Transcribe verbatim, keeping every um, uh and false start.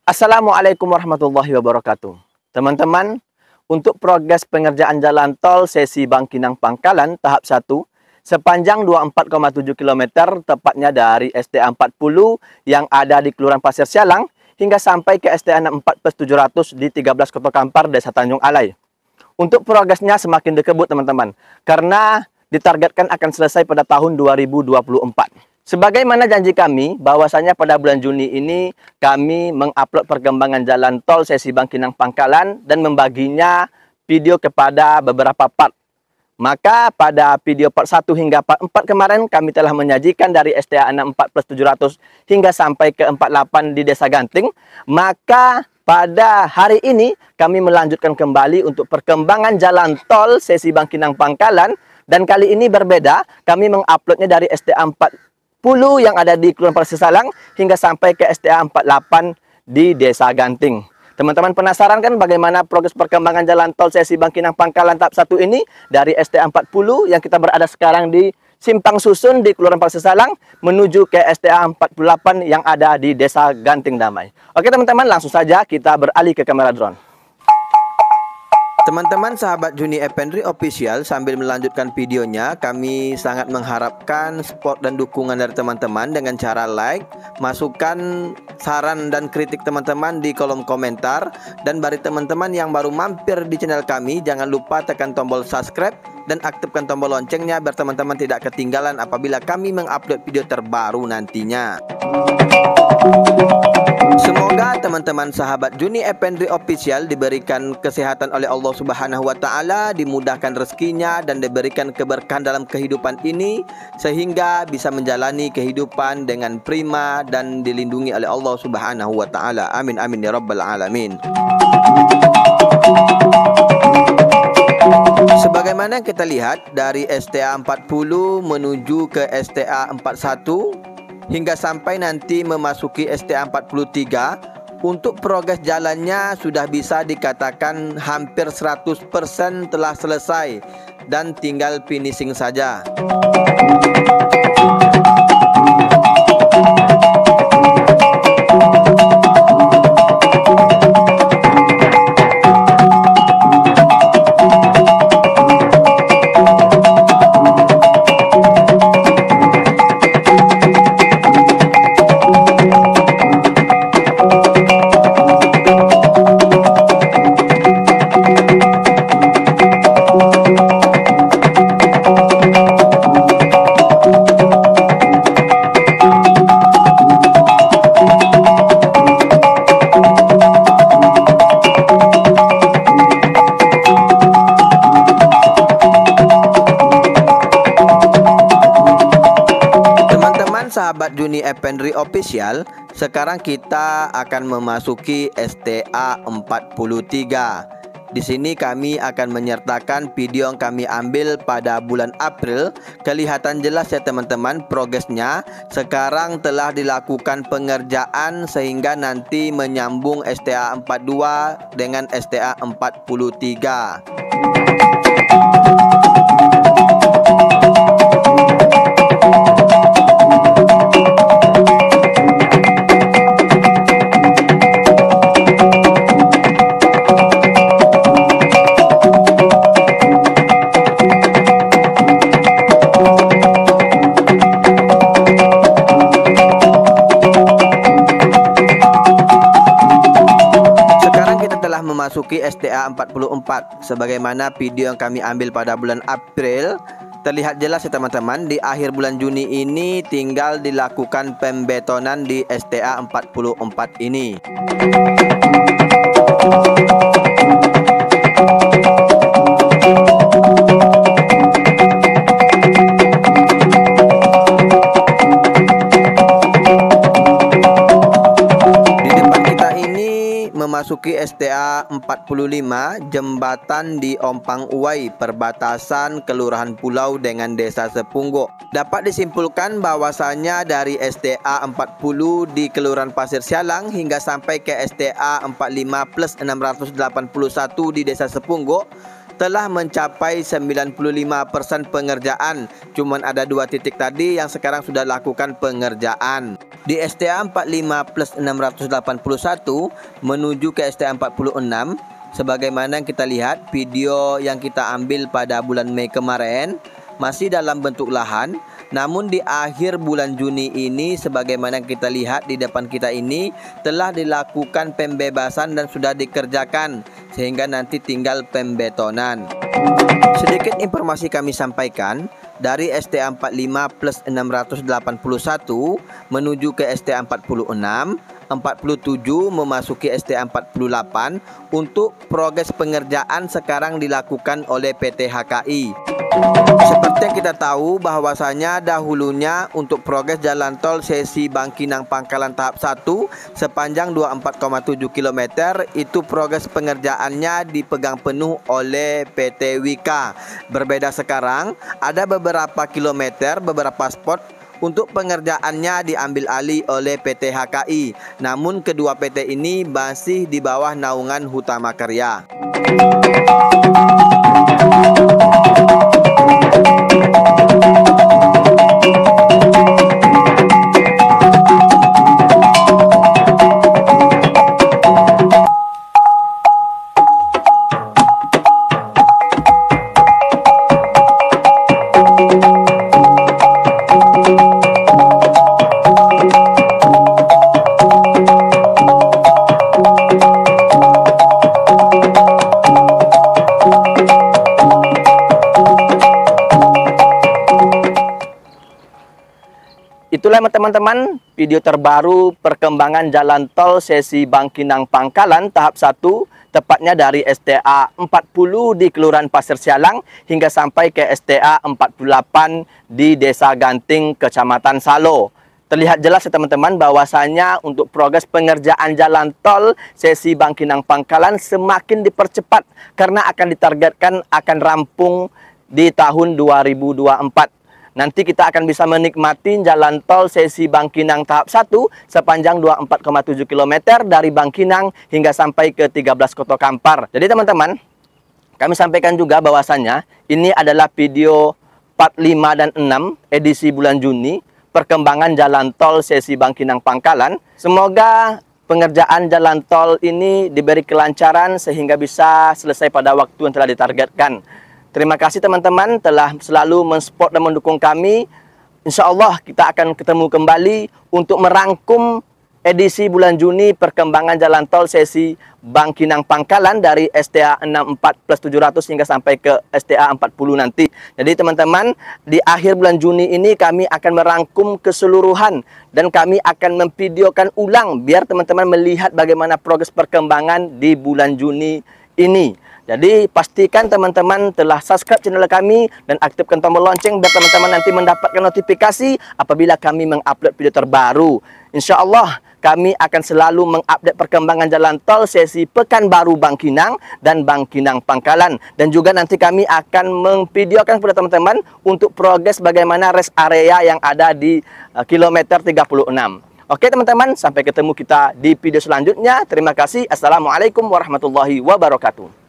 Assalamualaikum warahmatullahi wabarakatuh. Teman-teman, untuk progres pengerjaan jalan tol sesi Bangkinang Pangkalan tahap satu sepanjang dua puluh empat koma tujuh kilometer, tepatnya dari S T A empat puluh yang ada di Kelurahan Pasir Sialang hingga sampai ke S T A enam empat plus tujuh ratus di tiga belas Koto Kampar, Desa Tanjung Alai. Untuk progresnya semakin dikebut teman-teman, karena ditargetkan akan selesai pada tahun dua ribu dua puluh empat. Sebagaimana janji kami, bahwasanya pada bulan Juni ini kami mengupload perkembangan jalan tol sesi Bangkinang Pangkalan dan membaginya video kepada beberapa part. Maka pada video part satu hingga part empat kemarin kami telah menyajikan dari S T A enam empat plus tujuh ratus hingga sampai ke empat puluh delapan di Desa Ganting. Maka pada hari ini kami melanjutkan kembali untuk perkembangan jalan tol sesi Bangkinang Pangkalan. Dan kali ini berbeda, kami menguploadnya dari S T A empat puluh yang ada di Kelurahan Pasir Sialang hingga sampai ke S T A empat puluh delapan di Desa Ganting. Teman-teman penasaran kan bagaimana progres perkembangan jalan tol sesi Bangkinang Pangkalan tahap satu ini dari S T A empat puluh yang kita berada sekarang di Simpang Susun di Kelurahan Pasir Sialang menuju ke S T A empat puluh delapan yang ada di Desa Ganting Damai. Oke teman-teman, langsung saja kita beralih ke kamera drone. Teman-teman sahabat Juni Effendri Official, sambil melanjutkan videonya, kami sangat mengharapkan support dan dukungan dari teman-teman dengan cara like, masukan saran dan kritik teman-teman di kolom komentar. Dan bagi teman-teman yang baru mampir di channel kami, jangan lupa tekan tombol subscribe dan aktifkan tombol loncengnya biar teman-teman tidak ketinggalan apabila kami mengupload video terbaru nantinya. Semoga teman-teman sahabat Juni Effendri Official diberikan kesehatan oleh Allah Subhanahu wa taala, dimudahkan rezekinya dan diberikan keberkahan dalam kehidupan ini sehingga bisa menjalani kehidupan dengan prima dan dilindungi oleh Allah Subhanahu wa taala. Amin amin ya rabbal alamin. Sebagaimana kita lihat dari S T A empat puluh menuju ke S T A empat puluh satu hingga sampai nanti memasuki S T A empat puluh tiga, untuk progres jalannya sudah bisa dikatakan hampir seratus persen telah selesai dan tinggal finishing saja. Sahabat Juni Effendri Official, sekarang kita akan memasuki S T A empat puluh tiga. Di sini kami akan menyertakan video yang kami ambil pada bulan April. Kelihatan jelas ya teman-teman progresnya. Sekarang telah dilakukan pengerjaan sehingga nanti menyambung S T A empat puluh dua dengan S T A empat puluh tiga. Memasuki S T A empat puluh empat. Sebagaimana video yang kami ambil pada bulan April, terlihat jelas ya teman-teman, di akhir bulan Juni ini tinggal dilakukan pembetonan di S T A empat puluh empat ini. Memasuki S T A empat puluh lima, jembatan di Ompang Uwai, perbatasan Kelurahan Pulau dengan Desa Sepunggo. Dapat disimpulkan bahwasanya dari S T A empat puluh di Kelurahan Pasir Sialang hingga sampai ke S T A empat puluh lima plus enam ratus delapan puluh satu di Desa Sepunggo telah mencapai sembilan puluh lima persen pengerjaan. Cuman ada dua titik tadi yang sekarang sudah lakukan pengerjaan. Di S T A empat puluh lima plus enam ratus delapan puluh satu menuju ke S T A empat puluh enam, sebagaimana kita lihat video yang kita ambil pada bulan Mei kemarin, masih dalam bentuk lahan. Namun di akhir bulan Juni ini, sebagaimana kita lihat di depan kita ini, telah dilakukan pembebasan dan sudah dikerjakan, sehingga nanti tinggal pembetonan. Sedikit informasi kami sampaikan, dari S T A empat puluh lima plus enam ratus delapan puluh satu menuju ke S T A empat puluh enam, empat puluh tujuh memasuki S T A empat puluh delapan, untuk progres pengerjaan sekarang dilakukan oleh P T H K I. Seperti yang kita tahu bahwasanya dahulunya untuk progres jalan tol sesi Bangkinang Pangkalan tahap satu sepanjang dua puluh empat koma tujuh kilometer itu progres pengerjaannya dipegang penuh oleh P T Wika. Berbeda sekarang, ada beberapa kilometer, beberapa spot untuk pengerjaannya diambil alih oleh P T H K I. Namun kedua P T ini masih di bawah naungan Hutama Karya. Itulah teman-teman video terbaru perkembangan jalan tol sesi Bangkinang Pangkalan tahap satu, tepatnya dari S T A empat puluh di Kelurahan Pasir Sialang hingga sampai ke S T A empat puluh delapan di Desa Ganting, Kecamatan Salo. Terlihat jelas ya teman-teman bahwasanya untuk progres pengerjaan jalan tol sesi Bangkinang Pangkalan semakin dipercepat karena akan ditargetkan akan rampung di tahun dua ribu dua puluh empat. Nanti kita akan bisa menikmati jalan tol sesi Bangkinang tahap satu sepanjang dua puluh empat koma tujuh kilometer dari Bangkinang hingga sampai ke tiga belas Koto Kampar. Jadi teman-teman, kami sampaikan juga bahwasanya ini adalah video empat, lima, dan enam edisi bulan Juni perkembangan jalan tol sesi Bangkinang Pangkalan. Semoga pengerjaan jalan tol ini diberi kelancaran sehingga bisa selesai pada waktu yang telah ditargetkan. Terima kasih teman-teman telah selalu mensupport dan mendukung kami. Insya Allah kita akan ketemu kembali untuk merangkum edisi bulan Juni perkembangan jalan tol sesi Bangkinang Pangkalan dari S T A enam puluh empat plus tujuh ratus hingga sampai ke S T A empat puluh nanti. Jadi teman-teman, di akhir bulan Juni ini kami akan merangkum keseluruhan dan kami akan memvideokan ulang biar teman-teman melihat bagaimana progres perkembangan di bulan Juni ini. Jadi pastikan teman-teman telah subscribe channel kami dan aktifkan tombol lonceng biar teman-teman nanti mendapatkan notifikasi apabila kami mengupload video terbaru. Insya Allah kami akan selalu mengupdate perkembangan jalan tol sesi Pekanbaru Bangkinang dan Bangkinang Pangkalan. Dan juga nanti kami akan memvideokan kepada teman-teman untuk progres bagaimana rest area yang ada di uh, kilometer tiga puluh enam. Oke teman-teman, sampai ketemu kita di video selanjutnya. Terima kasih. Assalamualaikum warahmatullahi wabarakatuh.